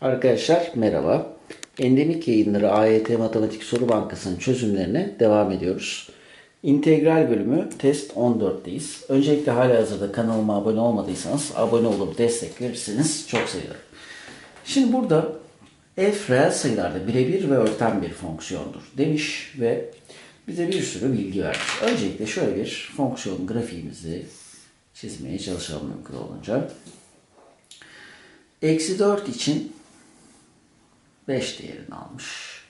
Arkadaşlar merhaba. Endemik Yayınları AYT Matematik Soru Bankası'nın çözümlerine devam ediyoruz. İntegral bölümü test 14'teyiz. Öncelikle halihazırda kanalıma abone olmadıysanız abone olup destek verirseniz çok sevinirim. Şimdi burada f reel sayılarda birebir ve örten bir fonksiyondur demiş ve bize bir sürü bilgi vermiş. Öncelikle şöyle bir fonksiyon grafiğimizi çizmeye çalışalım mümkün olunca. Eksi 4 için 5 değerini almış.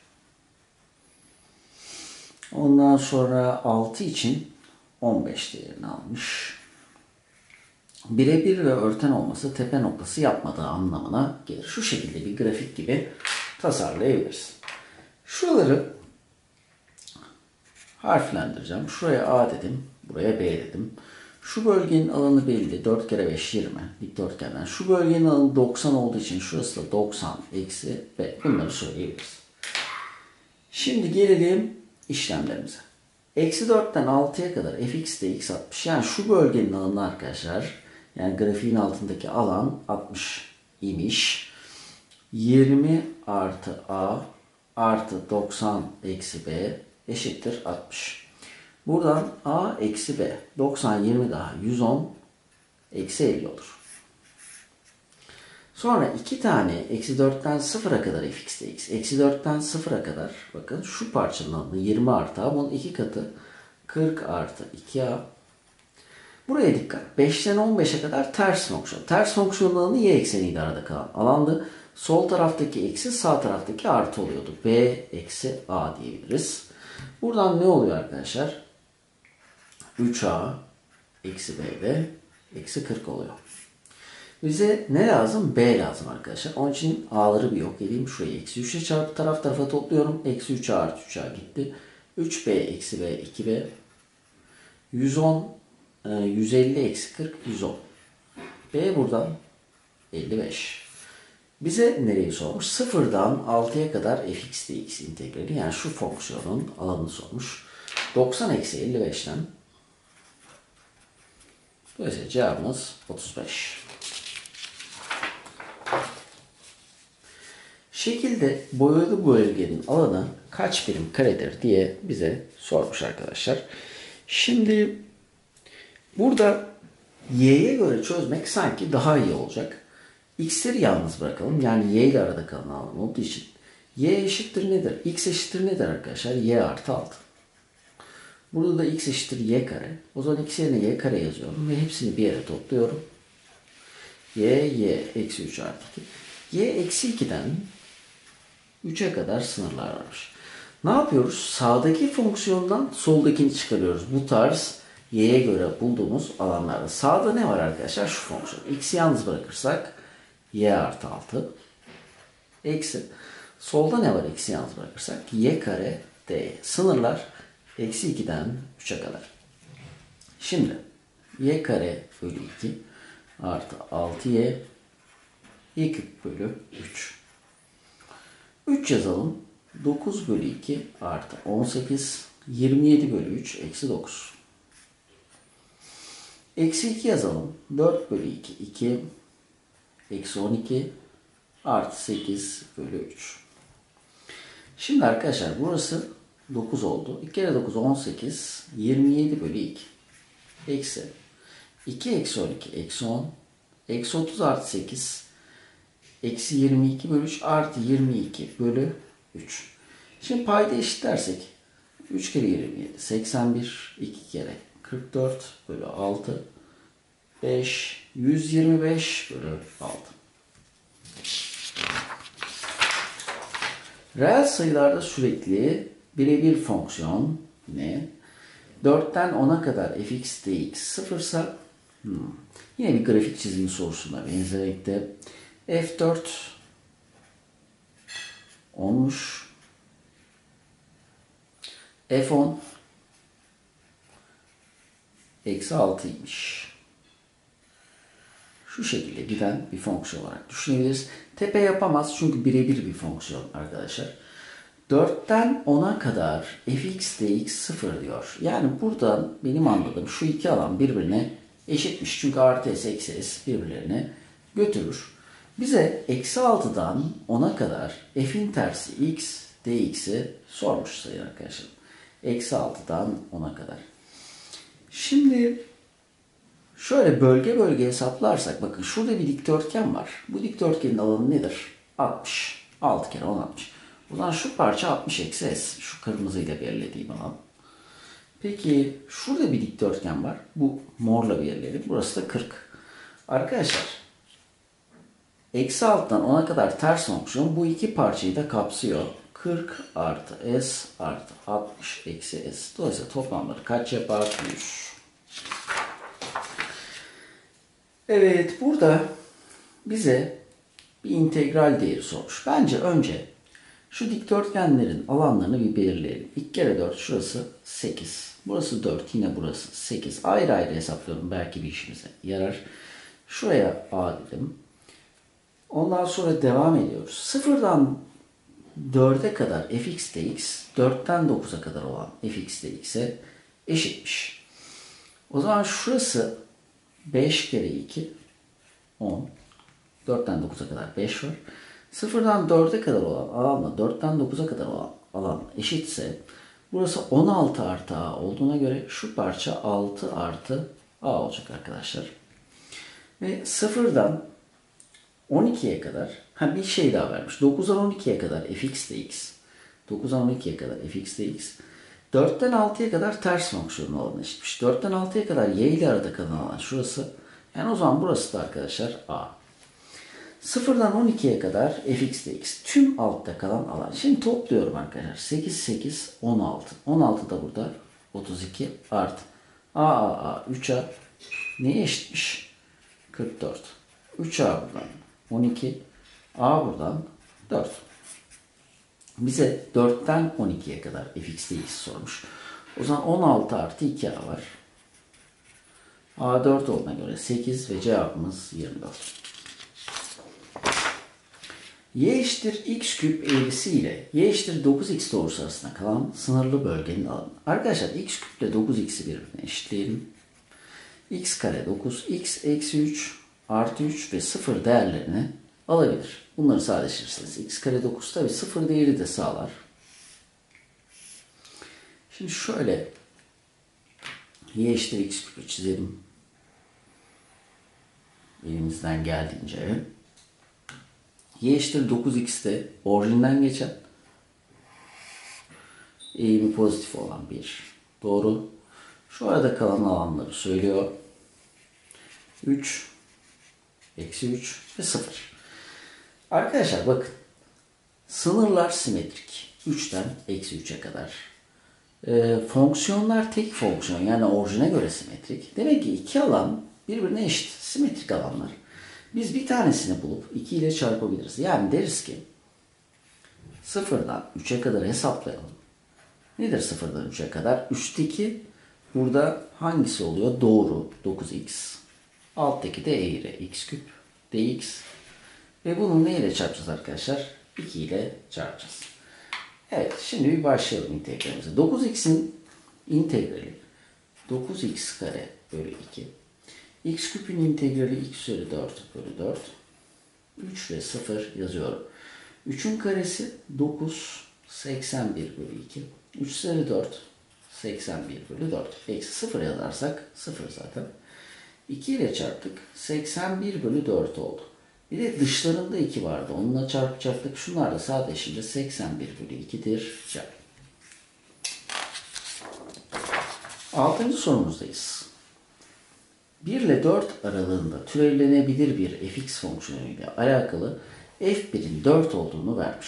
Ondan sonra 6 için 15 değerini almış. Birebir ve örten olması tepe noktası yapmadığı anlamına gelir. Şu şekilde bir grafik gibi tasarlayabiliriz. Şuraları harflendireceğim. Şuraya A dedim. Buraya B dedim. Şu bölgenin alanı belli. 4 kere 5 20 dikdörtgenden. Şu bölgenin alanı 90 olduğu için şurası da 90 eksi B. Bunları söyleyebiliriz. Şimdi gelelim işlemlerimize. Eksi 4'ten 6'ya kadar fx de x 60. Yani şu bölgenin alanı arkadaşlar, yani grafiğin altındaki alan 60 imiş. 20 artı a artı 90 eksi b eşittir 60. Buradan a eksi b 90 20 daha 110 eksi 50 olur. Sonra iki tane eksi 4'ten 0'a kadar fx de x. Eksi 4'ten 0'a kadar bakın şu parçanın alanı 20 artı a. Bunun iki katı 40 artı 2a. Buraya dikkat. 5'ten 15'e kadar ters fonksiyon. Ters fonksiyonun alanı y ekseniyle arada kalan alandı. Sol taraftaki eksi sağ taraftaki artı oluyordu. B eksi a diyebiliriz. Buradan ne oluyor arkadaşlar? 3a eksi b de eksi 40 oluyor. Bize ne lazım? B lazım arkadaşlar. Onun için a'ları bir yok edeyim. Şurayı eksi 3'e çarpı taraf tarafa topluyorum. Eksi 3a artı 3a gitti. 3b eksi b 2b. 110 150 eksi 40 110. B buradan 55. Bize nereyi sormuş? 0'dan 6'ya kadar fx dx integrali, yani şu fonksiyonun alanını sormuş. 90 eksi 55'ten dolayısıyla cevabımız 35. Şekilde boyalı bölgenin alanı kaç birim karedir diye bize sormuş arkadaşlar. Şimdi burada y'ye göre çözmek sanki daha iyi olacak. X'leri yalnız bırakalım. Yani y ile arada kalan alan olduğu için y eşittir nedir? X eşittir nedir arkadaşlar? Y artı 6. Burada da x eşittir y kare. O zaman x yerine y kare yazıyorum ve hepsini bir yere topluyorum. Y eksi 3 artı 2. Y eksi 2'den 3'e kadar sınırlar varmış. Ne yapıyoruz? Sağdaki fonksiyondan soldakini çıkarıyoruz. Bu tarz y'ye göre bulduğumuz alanlarda. Sağda ne var arkadaşlar? Şu fonksiyon. X'i yalnız bırakırsak y artı 6. Eksi. Solda ne var? X'i yalnız bırakırsak y kare d. Sınırlar eksi 2'den 3'e kadar. Şimdi y kare bölü 2 artı 6y y küp bölü 3. 3 yazalım. 9 bölü 2 artı 18. 27 bölü 3 eksi 9. Eksi 2 yazalım. 4 bölü 2 2. Eksi 12 artı 8 bölü 3. Şimdi arkadaşlar burası 9 oldu. 2 kere 9 18. 27 bölü 2. Eksi 2 eksi 12 eksi 10. Eksi 30 artı 8. Eksi 22 bölü 3 artı 22 bölü 3. Şimdi payda eşitlersek 3 kere 27 81, 2 kere 44 bölü 6 5 125 bölü 6. Reel sayılarda sürekli birebir fonksiyon ne? 4'ten 10'a kadar fx dx sıfırsa yine bir grafik çizimi sorusuna benzemekte. F4 10'muş. F10 eksi 6'ymış. Şu şekilde giden bir fonksiyon olarak düşünebiliriz. Tepe yapamaz çünkü birebir bir fonksiyon arkadaşlar. 4'ten 10'a kadar fx dx 0 diyor. Yani buradan benim anladığım şu iki alan birbirine eşitmiş. Çünkü artı s eksi s birbirlerine götürür. Bize eksi 6'dan 10'a kadar f'in tersi x dx'i sormuş sayın arkadaşlar. Eksi 6'dan 10'a kadar. Şimdi şöyle bölge bölge hesaplarsak bakın şurada bir dikdörtgen var. Bu dikdörtgenin alanı nedir? 60. 6 kere 10 60. O zaman şu parça 60 eksi s. Şu kırmızıyla belirlediğim alan. Peki şurada bir dikdörtgen var. Bu morla belirleyelim. Burası da 40. Arkadaşlar eksi 6'dan 10'a kadar ters fonksiyon bu iki parçayı da kapsıyor. 40 artı s artı 60 eksi s. Dolayısıyla toplamları kaç yapar? 100. Evet, burada bize bir integral değeri sormuş. Bence önce şu dikdörtgenlerin alanlarını bir belirleyelim. 2 kere 4 şurası 8. Burası 4 yine burası 8. Ayrı ayrı hesaplıyorum. Belki bir işimize yarar. Şuraya a dedim. Ondan sonra devam ediyoruz. Sıfırdan 4'e kadar fx dx 4'ten 9'a kadar olan fx dx'e eşitmiş. O zaman şurası 5 kere 2 10. 4'ten 9'a kadar 5 var. Sıfırdan 4'e kadar olan alanla 4'ten 9'a kadar olan alan eşitse burası 16 artı a olduğuna göre şu parça 6 artı a olacak arkadaşlar. Ve sıfırdan 12'ye kadar bir şey daha vermiş. 9'dan 12'ye kadar fx dx. 9'dan 12'ye kadar fx dx. 4'ten 6'ya kadar ters fonksiyonun alanı eşitmiş. 4'ten 6'ya kadar y ile arada kalan alan şurası. Yani o zaman burası da arkadaşlar a. 0'dan 12'ye kadar fx dx. Tüm altta kalan alan. Şimdi topluyorum arkadaşlar. 8, 8, 16. 16 da burada. 32 artı. A, 3a. Neye eşitmiş? 44. 3a buradan. 12. A buradan 4. Bize 4'ten 12'ye kadar fx dx sormuş. O zaman 16 artı 2a var. A 4 olduğuna göre 8 ve cevabımız 24. Y eşittir x küp eğrisi ile y eşittir 9x doğrusu arasında kalan sınırlı bölgenin alanı. Arkadaşlar x küp ile 9x'i birbirine eşitleyelim. X kare 9, x eksi 3 artı 3 ve 0 değerlerini alabilir. Bunları sadeleştirirseniz x kare 9 tabi 0 değeri de sağlar. Şimdi şöyle y eşittir x küpü çizelim. Elimizden geldiğince. Y eşittir 9x'te orijinden geçen eğimi pozitif olan bir doğru. Şu arada kalan alanları söylüyor. 3, eksi 3 ve 0. Arkadaşlar bakın. Sınırlar simetrik. 3'ten eksi 3'e kadar. Fonksiyonlar tek fonksiyon yani orijine göre simetrik. Demek ki iki alan birbirine eşit. Simetrik alanlar. Biz bir tanesini bulup 2 ile çarpabiliriz. Yani deriz ki 0'dan 3'e kadar hesaplayalım. Nedir 0'dan 3'e kadar? Üstteki burada hangisi oluyor? Doğru 9x. Alttaki de eğri x küp dx. Ve bunu ne ile çarpacağız arkadaşlar? 2 ile çarpacağız. Evet şimdi bir başlayalım integralimize. 9x'in integrali 9x kare bölü 2. X küpün integrali x üzeri 4 bölü 4. 3 ve 0 yazıyorum. 3'ün karesi 9, 81 bölü 2. 3 üzeri 4, 81 bölü 4. Eksi 0 yazarsak 0 zaten. 2 ile çarptık. 81 bölü 4 oldu. Bir de dışlarında 2 vardı. Onunla çarpacaktık. Şunlar da sadeleşince 81 bölü 2'dir. Cevap. 6. sorumuzdayız. 1 ile 4 aralığında türevlenebilir bir fx fonksiyonu ile alakalı f1'in 4 olduğunu vermiş.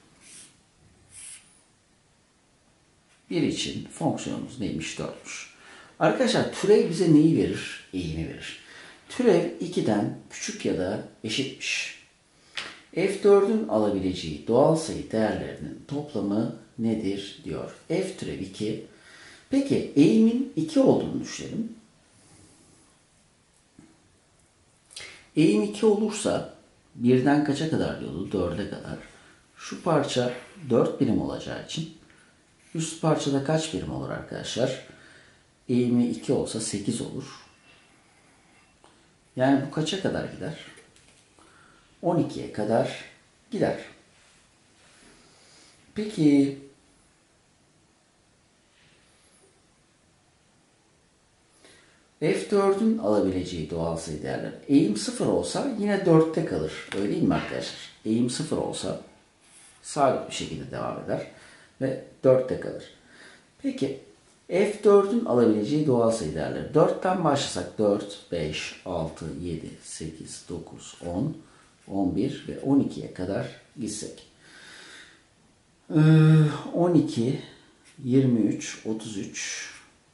1 için fonksiyonumuz neymiş? 4'müş. Arkadaşlar türev bize neyi verir? Eğimi verir. Türev 2'den küçük ya da eşitmiş. F4'ün alabileceği doğal sayı değerlerinin toplamı nedir diyor. F türev 2. Peki eğimin 2 olduğunu düşünelim. Eğim 2 olursa 1'den kaça kadar diyordu? 4'e kadar. Şu parça 4 birim olacağı için üst parçada kaç birim olur arkadaşlar? Eğimi 2 olsa 8 olur. Yani bu kaça kadar gider? 12'ye kadar gider. Peki F4'ün alabileceği doğal sayı değerler. Eğim 0 olsa yine 4'te kalır. Öyle değil mi arkadaşlar? Eğim 0 olsa sabit bir şekilde devam eder ve 4'te kalır. Peki F4'ün alabileceği doğal sayı değerleri. 4'ten başlasak 4, 5, 6, 7, 8, 9, 10, 11 ve 12'ye kadar gitsek. 12, 23, 33,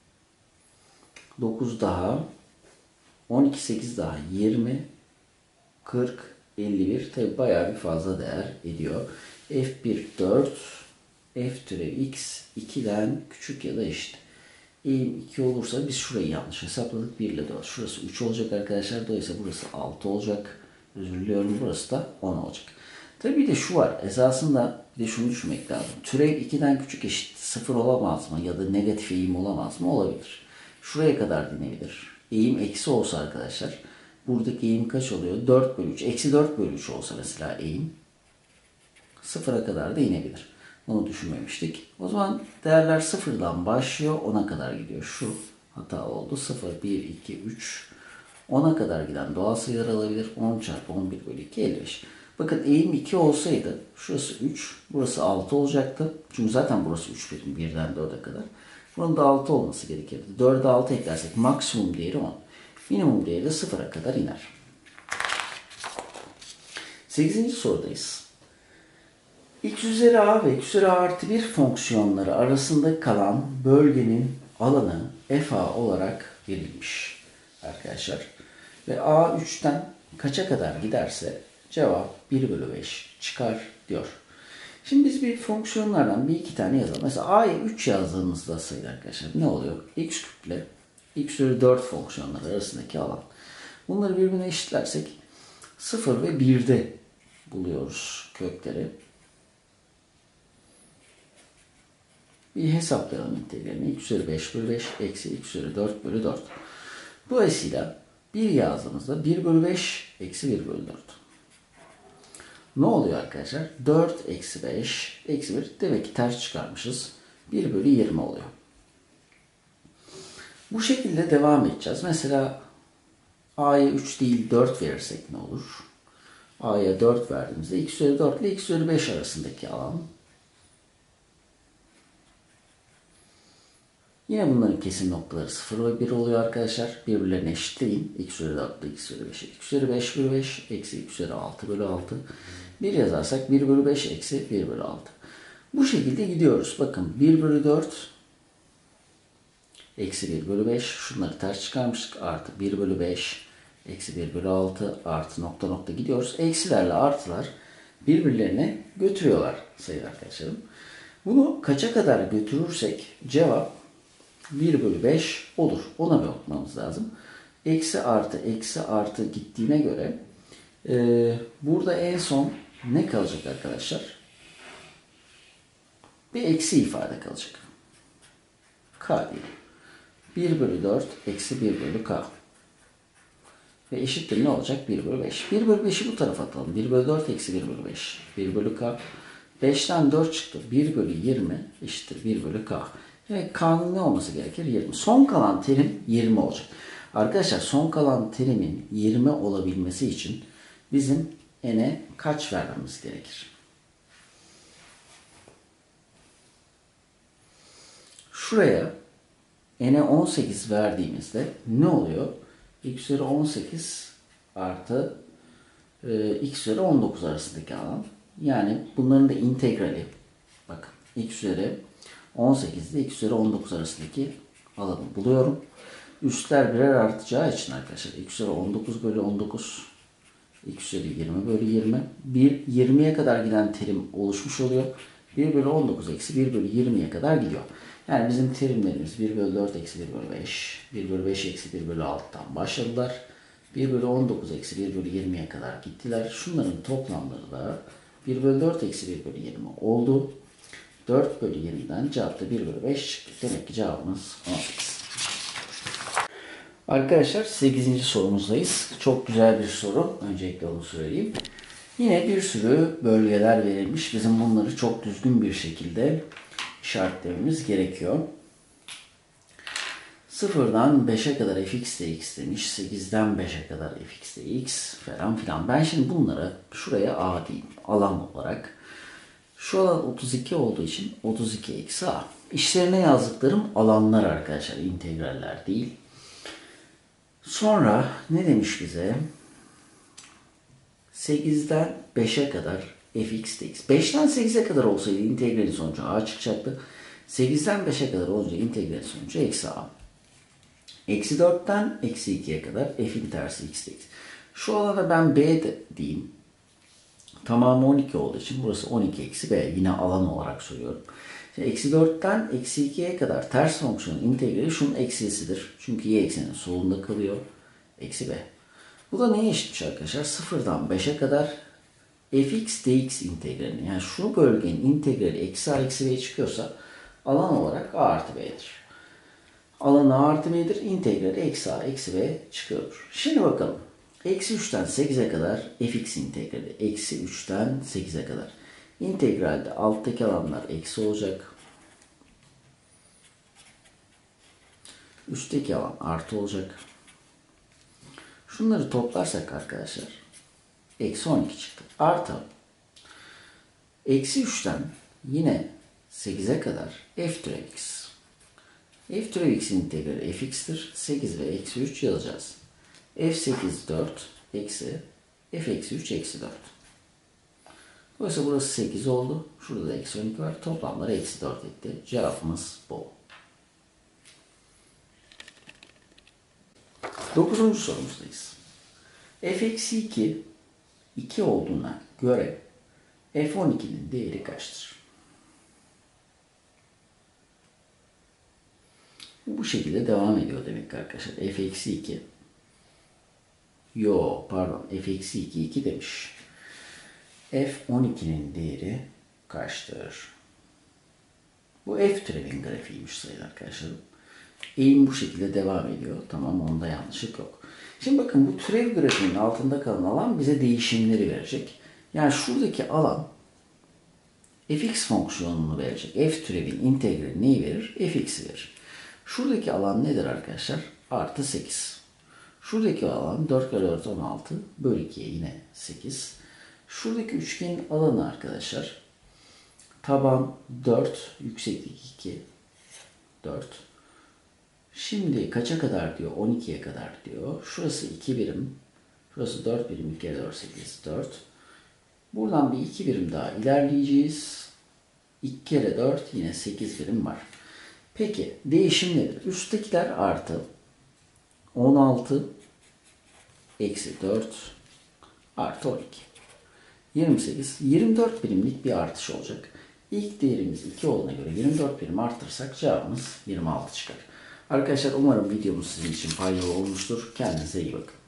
9 daha, 12, 8 daha 20, 40, 51. Tabi bayağı bir fazla değer ediyor. F1 4, F türevi x 2'den küçük ya da eşit. Eğim 2 olursa biz şurayı yanlış hesapladık. 1 ile 4. Şurası 3 olacak arkadaşlar. Dolayısıyla burası 6 olacak. Özür diliyorum. Burası da 10 olacak. Tabi bir de şu var. Esasında bir de şunu düşünmek lazım. Türev 2'den küçük eşit 0 olamaz mı? Ya da negatif eğim olamaz mı? Olabilir. Şuraya kadar dinebilir. Eğim eksi olsa arkadaşlar. Buradaki eğim kaç oluyor? 4 bölü 3. Eksi 4 bölü 3 olsa mesela eğim. 0'a kadar da inebilir. Onu düşünmemiştik. O zaman değerler 0'dan başlıyor. 10'a kadar gidiyor. Şu hata oldu. 0, 1, 2, 3. 10'a kadar giden doğal sayılar alabilir. 10 çarpı 11 bölü 2, 55. Bakın eğim 2 olsaydı şurası 3, burası 6 olacaktı. Çünkü zaten burası 3 birim 1'den 4'e kadar. Bunun da 6 olması gerekirdi. 4'e 6 eklersek maksimum değeri 10. Minimum değeri de 0'a kadar iner. 8. sorudayız. X üzeri a ve x üzeri a artı 1 fonksiyonları arasında kalan bölgenin alanı fa olarak verilmiş arkadaşlar. Ve a 3'ten kaça kadar giderse cevap 1 bölü 5 çıkar diyor. Şimdi biz bir fonksiyonlardan bir iki tane yazalım. Mesela a'ya 3 yazdığımızda sayı arkadaşlar ne oluyor? X küp ile x üzeri 4 fonksiyonları arasındaki alan. Bunları birbirine eşitlersek 0 ve 1'de buluyoruz kökleri. Bir hesaplayalım integralini. X üzeri 5 bölü 5 eksi x üzeri 4 bölü 4. Dolayısıyla 1 yazdığımızda 1 bölü 5 eksi 1 bölü 4. Ne oluyor arkadaşlar? 4 eksi 5 eksi 1. Demek ki ters çıkarmışız. 1 bölü 20 oluyor. Bu şekilde devam edeceğiz. Mesela a'ya 3 değil 4 verirsek ne olur? A'ya 4 verdiğimizde x üzeri 4 ile x üzeri 5 arasındaki alan. Yine bunların kesim noktaları 0 ve 1 oluyor arkadaşlar. Birbirlerine eşitleyin. X üzeri 4 ile x üzeri 5. X üzeri 5 bölü 5 eksi x üzeri 6 bölü 6. 1 yazarsak 1 bölü 5 eksi 1 bölü 6. Bu şekilde gidiyoruz. Bakın 1 bölü 4 eksi 1 bölü 5. Şunları ters çıkarmıştık. Artı 1 bölü 5 eksi 1 bölü 6 artı nokta nokta gidiyoruz. Eksilerle artılar birbirlerine götürüyorlar sayın arkadaşlarım. Bunu kaça kadar götürürsek cevap 1 bölü 5 olur. Ona bir bakmamız lazım. Eksi artı gittiğine göre burada en son ne kalacak arkadaşlar? Bir eksi ifade kalacak. K diye. 1 bölü 4 eksi 1 bölü K. Ve eşittir ne olacak? 1 bölü 5. 1 bölü 5'i bu tarafa atalım. 1 bölü 4 eksi 1 bölü 5. 1 bölü K. 5'ten 4 çıktı. 1 bölü 20 eşittir 1 bölü K. Evet, K'nın ne olması gerekir? 20. Son kalan terim 20 olacak. Arkadaşlar son kalan terimin 20 olabilmesi için bizim n'e kaç vermemiz gerekir? Şuraya n'e 18 verdiğimizde ne oluyor? X üzeri 18 artı x üzeri 19 arasındaki alan. Yani bunların da integrali. Bakın x üzeri 18 ile x üzeri 19 arasındaki alanı buluyorum. Üstler birer artacağı için arkadaşlar x üzeri 19 bölü 19 x üzeri 20 bölü 20 20'ye kadar giden terim oluşmuş oluyor. 1 bölü 19 eksi 1 bölü 20'ye kadar gidiyor. Yani bizim terimlerimiz 1 bölü 4 eksi 1 bölü 5 1 bölü 5 eksi 1 bölü 6'dan başladılar. 1 bölü 19 eksi 1 bölü 20'ye kadar gittiler. Şunların toplamları da 1 bölü 4 eksi 1 bölü 20 oldu. 4 bölü 20'den cevap da 1 bölü 5 çıktı. Demek ki cevabımız 18. Arkadaşlar 8. sorumuzdayız. Çok güzel bir soru. Öncelikle onu söyleyeyim. Yine bir sürü bölgeler verilmiş. Bizim bunları çok düzgün bir şekilde işaretlememiz gerekiyor. 0'dan 5'e kadar fx de x demiş. 8'den 5'e kadar fx de x falan filan. Ben şimdi bunları şuraya a diyeyim. Alan olarak. Şu alan 32 olduğu için 32 eksi a. İşlerine yazdıklarım alanlar arkadaşlar. İntegraller değil. Sonra ne demiş bize? 8'den 5'e kadar fx de x. 5'ten 8'e kadar olsaydı integralin sonucu a çıkacaktı. 8'den 5'e kadar olunca integralin sonucu eksi a. Eksi 4'ten eksi 2'ye kadar f'in tersi x de x. Şu alana ben b de diyeyim. Tamamı 12 olduğu için burası 12 eksi b. Yine alan olarak soruyorum. Şimdi eksi 4'ten eksi 2'ye kadar ters fonksiyonun integrali şunun eksisidir. Çünkü y ekseninin solunda kalıyor. Eksi b. Bu da neye eşitmiş arkadaşlar? 0'dan 5'e kadar fx dx integralini. Yani şu bölgenin integrali eksi a eksi b çıkıyorsa alan olarak a artı b'dir. Alan a artı b'dir. İntegrali eksi a eksi b çıkıyor. Şimdi bakalım. Eksi 3'ten 8'e kadar fx integrali. Eksi 3'ten 8'e kadar. İntegralde alttaki alanlar eksi olacak. Üstteki alan artı olacak. Şunları toplarsak arkadaşlar eksi 12 çıktı. Artı eksi 3'ten yine 8'e kadar f türev x. F türev x integrali fx'tir. 8 ve eksi 3 yazacağız. f8 4 eksi f eksi 3 eksi 4. Dolayısıyla burası 8 oldu. Şurada da eksi 12 var. Toplamları eksi 4 etti. Cevabımız bu. 9. sorumuzdayız. f eksi 2 2 olduğuna göre f12'nin değeri kaçtır? Bu şekilde devam ediyor demek ki arkadaşlar. F eksi 2. F eksi 2 2 demiş. F12'nin değeri kaçtır? Bu f türevin grafiğiymiş sayın arkadaşlar. Eğim bu şekilde devam ediyor. Tamam, onda yanlışlık yok. Şimdi bakın, bu türev grafiğinin altında kalan alan bize değişimleri verecek. Yani şuradaki alan fx fonksiyonunu verecek. F türevin integrali neyi verir? Fx'i verir. Şuradaki alan nedir arkadaşlar? Artı 8. Şuradaki alan 4 kare 4 16 bölü 2'ye yine 8. Şuradaki üçgenin alanı arkadaşlar taban 4, yükseklik 2, 4. Şimdi kaça kadar diyor? 12'ye kadar diyor. Şurası 2 birim. Şurası 4 birim. 2 kere 4 8 4. Buradan bir 2 birim daha ilerleyeceğiz. 2 kere 4 yine 8 birim var. Peki değişim nedir? Üsttekiler artı 16 eksi 4 artı 12. 28. 24 birimlik bir artış olacak. İlk değerimiz 2 olduğuna göre 24 birim arttırırsak cevabımız 26 çıkar. Arkadaşlar umarım videomuz sizin için faydalı olmuştur. Kendinize iyi bakın.